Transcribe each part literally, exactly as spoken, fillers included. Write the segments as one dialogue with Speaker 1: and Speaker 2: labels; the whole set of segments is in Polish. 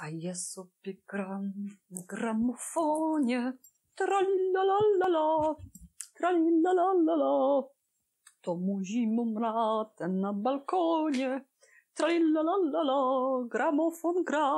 Speaker 1: A ja sobie gram na gramofonie, tralilalalala, tralilalalala. To mu zimą latem na balkonie, tralilalalala, gramofon gra.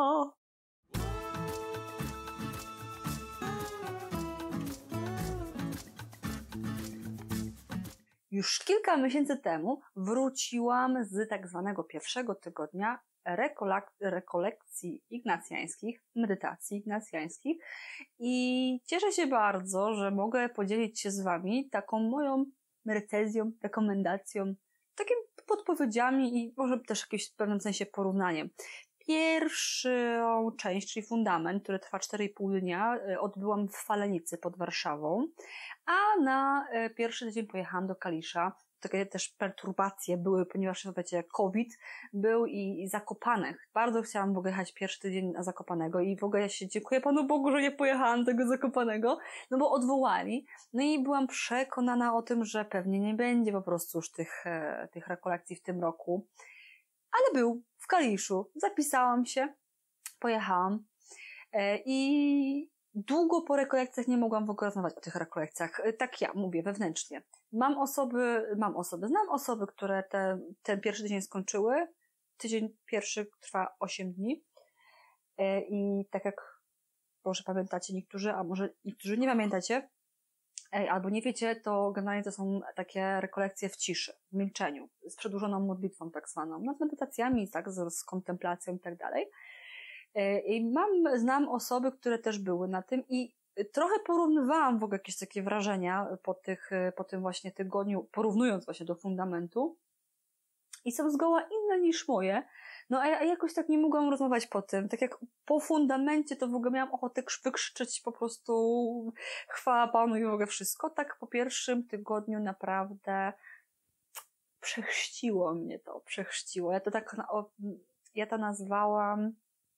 Speaker 1: Już kilka miesięcy temu wróciłam z tak zwanego pierwszego tygodnia rekolekcji ignacjańskich, medytacji ignacjańskich i cieszę się bardzo, że mogę podzielić się z Wami taką moją recenzją, rekomendacją, takimi podpowiedziami i może też jakimś w pewnym sensie porównaniem. Pierwszą część, czyli fundament, który trwa cztery i pół dnia, odbyłam w Falenicy pod Warszawą, a na pierwszy tydzień pojechałam do Kalisza. Takie też perturbacje były, ponieważ, wiecie, COVID był i, i Zakopanych. Bardzo chciałam w ogóle jechać pierwszy tydzień na Zakopanego i w ogóle ja się dziękuję Panu Bogu, że nie pojechałam do tego Zakopanego, no bo odwołali. No i byłam przekonana o tym, że pewnie nie będzie po prostu już tych, e, tych rekolekcji w tym roku. Ale był w Kaliszu. Zapisałam się, pojechałam e, i długo po rekolekcjach nie mogłam w ogóle rozmawiać o tych rekolekcjach. Tak ja mówię wewnętrznie. Mam osoby, mam osoby, znam osoby, które te, ten pierwszy tydzień skończyły. Tydzień pierwszy trwa osiem dni. I tak jak może pamiętacie niektórzy, a może niektórzy nie pamiętacie, albo nie wiecie, to generalnie to są takie rekolekcje w ciszy, w milczeniu, z przedłużoną modlitwą tak zwaną, no z medytacjami, tak, z, z kontemplacją i tak dalej. I mam, znam osoby, które też były na tym i trochę porównywałam w ogóle jakieś takie wrażenia po tych, po tym właśnie tygodniu, porównując właśnie do fundamentu i są zgoła inne niż moje. No a ja jakoś tak nie mogłam rozmawiać po tym. Tak jak po fundamencie to w ogóle miałam ochotę wykrzyczeć po prostu chwała Panu i w ogóle wszystko. Tak po pierwszym tygodniu naprawdę przechrzciło mnie to, przechrzciło. Ja to tak, ja to nazwałam,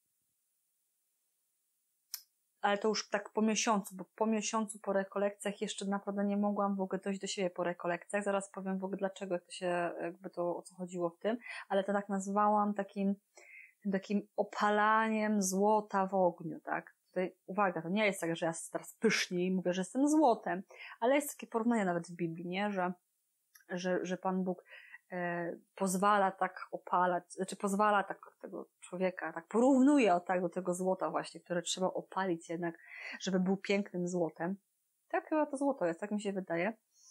Speaker 1: ale to już tak po miesiącu, bo po miesiącu po rekolekcjach jeszcze naprawdę nie mogłam w ogóle dojść do siebie po rekolekcjach. Zaraz powiem w ogóle dlaczego, jak to się, jakby to, o co chodziło w tym, ale to tak nazwałam takim, takim opalaniem złota w ogniu, tak? Tutaj uwaga, to nie jest tak, że ja teraz pysznie i mówię, że jestem złotem, ale jest takie porównanie nawet w Biblii, nie? Że, że, że Pan Bóg e, pozwala tak opalać, znaczy pozwala tak tego człowieka, tak porównuje o tak do tego złota właśnie, które trzeba opalić jednak, żeby był pięknym złotem. Tak chyba to złoto jest, tak mi się wydaje.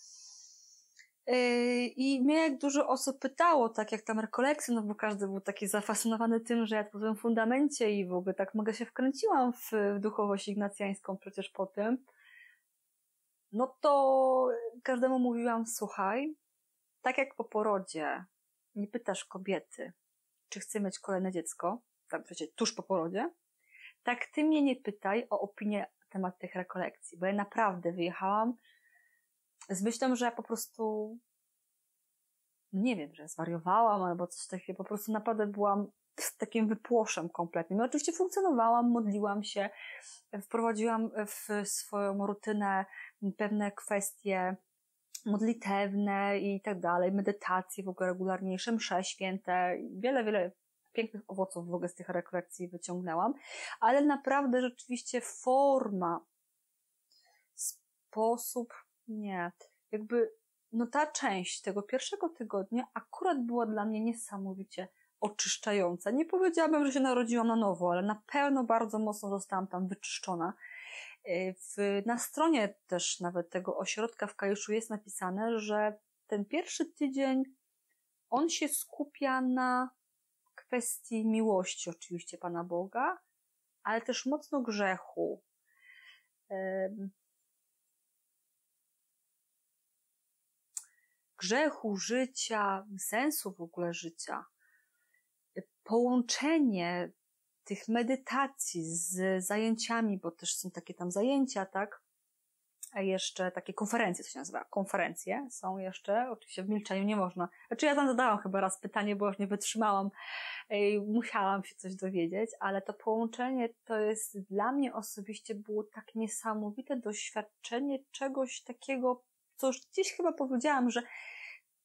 Speaker 1: I mnie jak dużo osób pytało, tak jak tam rekolekcje, no bo każdy był taki zafascynowany tym, że ja po tym fundamencie i w ogóle tak mogę się wkręciłam w, w duchowość ignacjańską przecież po tym, no to każdemu mówiłam, słuchaj, tak jak po porodzie nie pytasz kobiety, czy chce mieć kolejne dziecko, tam wiecie, tuż po porodzie, tak ty mnie nie pytaj o opinię na temat tych rekolekcji, bo ja naprawdę wyjechałam z myślą, że ja po prostu, nie wiem, że zwariowałam albo coś takiego, po prostu naprawdę byłam z takim wypłoszem kompletnym. Ja oczywiście funkcjonowałam, modliłam się, wprowadziłam w swoją rutynę pewne kwestie modlitewne i tak dalej, medytacje w ogóle regularniejsze, msze święte, wiele, wiele pięknych owoców w ogóle z tych rekolekcji wyciągnęłam, ale naprawdę rzeczywiście forma, sposób, nie, jakby no ta część tego pierwszego tygodnia akurat była dla mnie niesamowicie oczyszczająca. Nie powiedziałabym, że się narodziłam na nowo, ale na pewno bardzo mocno zostałam tam wyczyszczona. W, na stronie też nawet tego ośrodka w Kaliszu jest napisane, że ten pierwszy tydzień on się skupia na kwestii miłości oczywiście Pana Boga, ale też mocno grzechu. Grzechu, życia, sensu w ogóle życia. Połączenie tych medytacji z zajęciami, bo też są takie tam zajęcia, tak? A jeszcze takie konferencje, to się nazywa, konferencje są jeszcze, oczywiście w milczeniu nie można. Znaczy ja tam zadałam chyba raz pytanie, bo już nie wytrzymałam i musiałam się coś dowiedzieć, ale to połączenie to jest dla mnie osobiście było tak niesamowite doświadczenie czegoś takiego, co już gdzieś chyba powiedziałam, że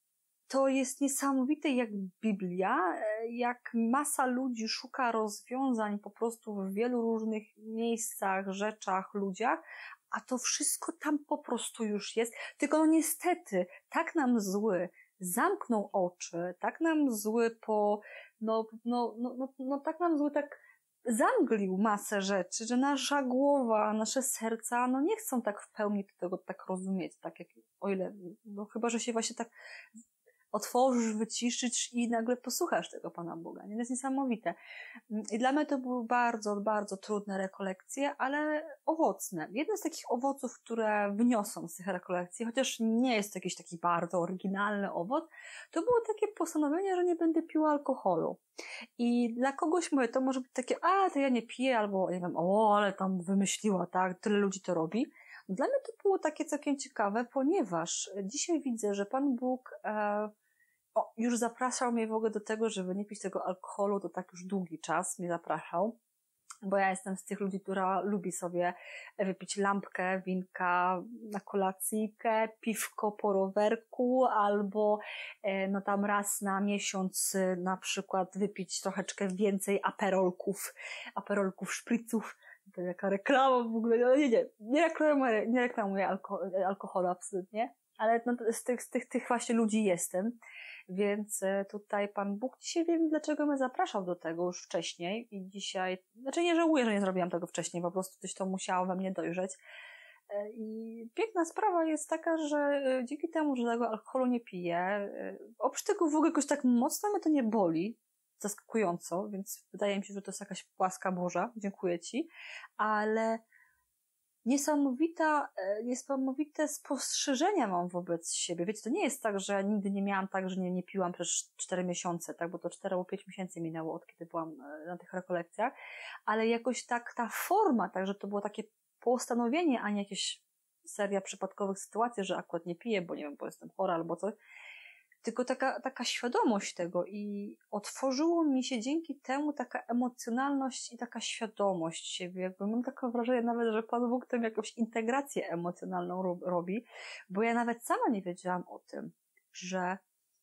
Speaker 1: to jest niesamowite jak Biblia, jak masa ludzi szuka rozwiązań po prostu w wielu różnych miejscach, rzeczach, ludziach, a to wszystko tam po prostu już jest. Tylko no niestety, tak nam zły zamknął oczy, tak nam zły po, no, no, no, no, no tak nam zły tak zamglił masę rzeczy, że nasza głowa, nasze serca, no nie chcą tak w pełni tego tak rozumieć, tak jak, o ile, no chyba, że się właśnie tak otworzysz, wyciszysz i nagle posłuchasz tego Pana Boga. Nie? To jest niesamowite. I dla mnie to były bardzo, bardzo trudne rekolekcje, ale owocne. Jedne z takich owoców, które wniosą z tych rekolekcji, chociaż nie jest to jakiś taki bardzo oryginalny owoc, to było takie postanowienie, że nie będę piła alkoholu. I dla kogoś mówię, to może być takie, a to ja nie piję, albo nie wiem, o, ale tam wymyśliła, tak, tyle ludzi to robi. Dla mnie to było takie całkiem ciekawe, ponieważ dzisiaj widzę, że Pan Bóg e, o, już zapraszał mnie w ogóle do tego, żeby nie pić tego alkoholu, to tak już długi czas mnie zapraszał, bo ja jestem z tych ludzi, która lubi sobie wypić lampkę winka na kolacyjkę, piwko po rowerku, albo e, no tam raz na miesiąc e, na przykład wypić troszeczkę więcej aperolków, aperolków, szpriców. To jaka reklama w ogóle, no nie, nie, nie reklamuję, nie reklamuję alko, alkoholu absolutnie, ale no, z, tych, z tych, tych właśnie ludzi jestem, więc tutaj Pan Bóg dzisiaj wiem, dlaczego mnie zapraszał do tego już wcześniej i dzisiaj, znaczy nie żałuję, że nie zrobiłam tego wcześniej, po prostu coś to musiało we mnie dojrzeć. I piękna sprawa jest taka, że dzięki temu, że tego alkoholu nie piję, oprócz tego w ogóle jakoś tak mocno mnie to nie boli, zaskakująco, więc wydaje mi się, że to jest jakaś łaska Boża, dziękuję Ci, ale niesamowita, niesamowite spostrzeżenia mam wobec siebie. Wiecie, to nie jest tak, że nigdy nie miałam tak, że nie, nie piłam przez cztery miesiące, tak, bo to cztery albo pięć miesięcy minęło, od kiedy byłam na tych rekolekcjach, ale jakoś tak ta forma, tak, że to było takie postanowienie, a nie jakieś seria przypadkowych sytuacji, że akurat nie piję, bo nie wiem, bo jestem chora albo coś, tylko taka, taka świadomość tego i otworzyło mi się dzięki temu taka emocjonalność i taka świadomość siebie. Jakby mam takie wrażenie nawet, że Pan Bóg tam jakąś integrację emocjonalną robi, bo ja nawet sama nie wiedziałam o tym, że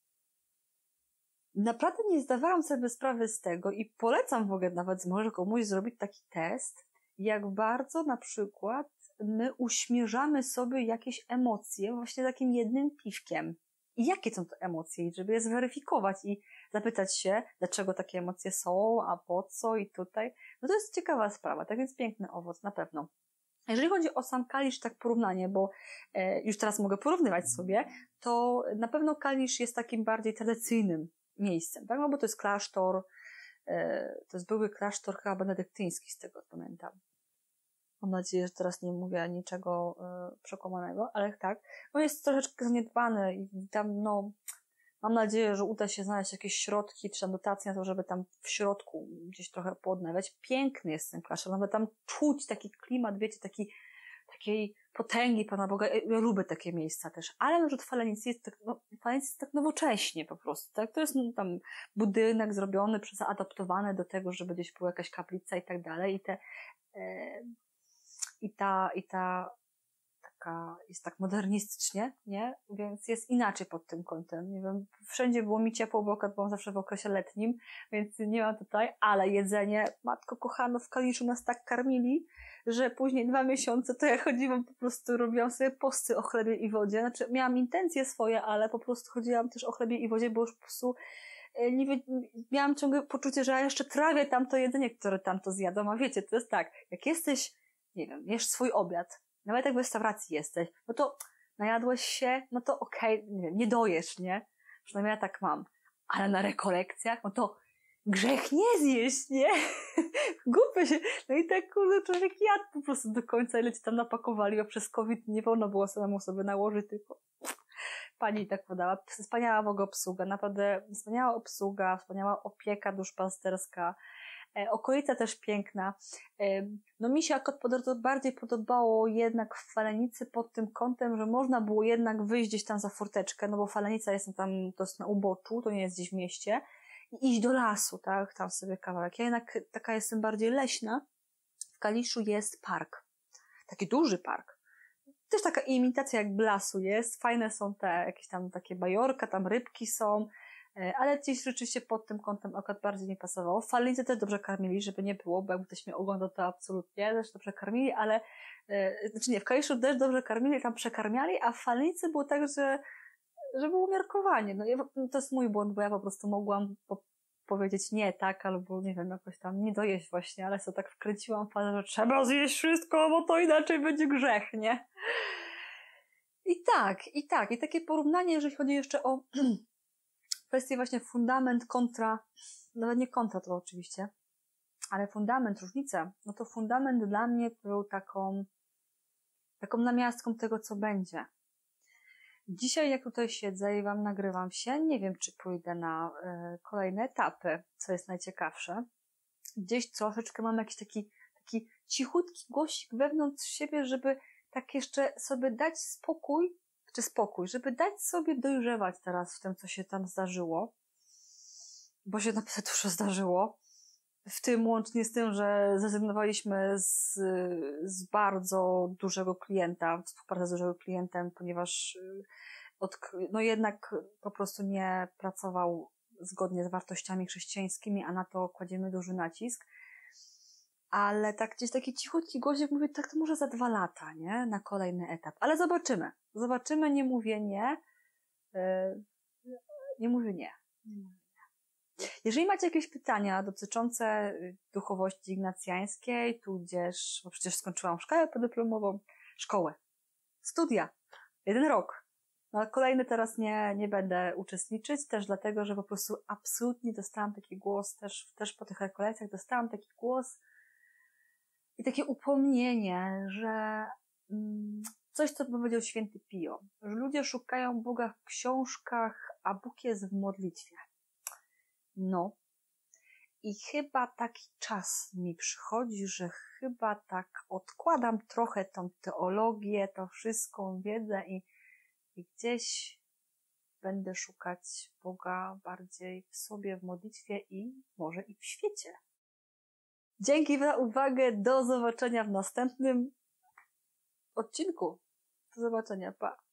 Speaker 1: naprawdę nie zdawałam sobie sprawy z tego i polecam w ogóle nawet może komuś zrobić taki test, jak bardzo na przykład my uśmierzamy sobie jakieś emocje właśnie takim jednym piwkiem. I jakie są to emocje, żeby je zweryfikować i zapytać się, dlaczego takie emocje są, a po co i tutaj. No to jest ciekawa sprawa, tak więc piękny owoc, na pewno. Jeżeli chodzi o sam Kalisz, tak porównanie, bo e, już teraz mogę porównywać sobie, to na pewno Kalisz jest takim bardziej tradycyjnym miejscem, tak? No bo to jest klasztor, e, to jest były klasztor chyba benedyktyński, z tego pamiętam. Mam nadzieję, że teraz nie mówię niczego y, przekłamanego, ale tak. No jest troszeczkę zaniedbany i tam, no, mam nadzieję, że uda się znaleźć jakieś środki, czy tam dotacje na to, żeby tam w środku gdzieś trochę poodnawiać. Piękny jest ten klasztor, nawet tam czuć taki klimat, wiecie, taki, takiej potęgi Pana Boga. Ja lubię takie miejsca też, ale może Falenicy jest tak, no, Falenicy jest tak nowocześnie po prostu, tak? To jest no, tam budynek zrobiony, zaadaptowany do tego, żeby gdzieś była jakaś kaplica i tak dalej i te e, I ta, i ta, taka, jest tak modernistycznie, nie? Więc jest inaczej pod tym kątem. Nie wiem, wszędzie było mi ciepło, bo akurat byłam zawsze w okresie letnim, więc nie mam tutaj, ale jedzenie, matko kochano, w Kaliszu nas tak karmili, że później dwa miesiące to ja chodziłam, po prostu robiłam sobie posty o chlebie i wodzie. Znaczy, miałam intencje swoje, ale po prostu chodziłam też o chlebie i wodzie, bo już po prostu nie wie, miałam ciągle poczucie, że ja jeszcze trawię tamto jedzenie, które tamto zjadłam, a wiecie, to jest tak, jak jesteś nie wiem, jesz swój obiad, nawet jak w restauracji jesteś, no to najadłeś się, no to okej, okay, nie wiem, nie dojesz, nie? Przynajmniej ja tak mam. Ale na rekolekcjach, no to grzech nie zjeść, nie? Głupio się. No i tak, kurde, człowiek jadł po prostu do końca, ile ci tam napakowali, a przez COVID nie wolno było samemu sobie nałożyć, tylko pani tak podała. Wspaniała w ogóle obsługa, naprawdę wspaniała obsługa, wspaniała opieka duszpasterska. E, okolica też piękna. E, no mi się akurat bardziej podobało jednak w Falenicy pod tym kątem, że można było jednak wyjść gdzieś tam za furteczkę, no bo Falenica jest tam, to jest na uboczu, to nie jest gdzieś w mieście, i iść do lasu, tak, tam sobie kawałek. Ja jednak taka jestem bardziej leśna. W Kaliszu jest park. Taki duży park. też taka imitacja jak blasu jest, fajne są te jakieś tam takie bajorka, tam rybki są, ale gdzieś rzeczywiście pod tym kątem akurat bardziej nie pasowało. Falnicy też dobrze karmili, żeby nie było, bo jakby ktoś mnie oglądał, to absolutnie też dobrze karmili, ale yy, znaczy nie, w Kaliszu też dobrze karmili, tam przekarmiali, a w Falnicy było tak, że, że było umiarkowanie. No, ja, to jest mój błąd, bo ja po prostu mogłam po, powiedzieć nie, tak, albo nie wiem, jakoś tam nie dojeść właśnie, ale sobie tak wkręciłam fazę, że trzeba zjeść wszystko, bo to inaczej będzie grzech, nie? I tak, i tak, i takie porównanie, jeżeli chodzi jeszcze o kwestię właśnie fundament kontra, nawet nie kontra to oczywiście, ale fundament, różnica, no to fundament dla mnie był taką, taką namiastką tego, co będzie. Dzisiaj jak tutaj siedzę i wam nagrywam się, nie wiem, czy pójdę na y, kolejne etapy, co jest najciekawsze. Gdzieś troszeczkę mam jakiś taki, taki cichutki głosik wewnątrz siebie, żeby tak jeszcze sobie dać spokój, czy spokój, żeby dać sobie dojrzewać teraz w tym, co się tam zdarzyło, bo się naprawdę dużo zdarzyło, w tym łącznie z tym, że zrezygnowaliśmy z, z bardzo dużego klienta, współpracy z dużego klientem, ponieważ od, no jednak po prostu nie pracował zgodnie z wartościami chrześcijańskimi, a na to kładziemy duży nacisk. Ale tak gdzieś taki cichutki głosik mówi, tak to może za dwa lata, nie? Na kolejny etap. Ale zobaczymy. Zobaczymy, nie mówię nie. Yy, nie mówię nie. nie mówię nie. Jeżeli macie jakieś pytania dotyczące duchowości ignacjańskiej, tudzież, bo przecież skończyłam szkołę podyplomową, szkołę, studia, jeden rok. No kolejny teraz nie, nie będę uczestniczyć, też dlatego, że po prostu absolutnie dostałam taki głos, też, też po tych rekolekcjach dostałam taki głos, i takie upomnienie, że coś, co powiedział święty Pio, że ludzie szukają Boga w książkach, a Bóg jest w modlitwie. No. I chyba taki czas mi przychodzi, że chyba tak odkładam trochę tą teologię, tą wszystką wiedzę i, i gdzieś będę szukać Boga bardziej w sobie, w modlitwie i może i w świecie. Dzięki za uwagę, do zobaczenia w następnym odcinku. Do zobaczenia, pa!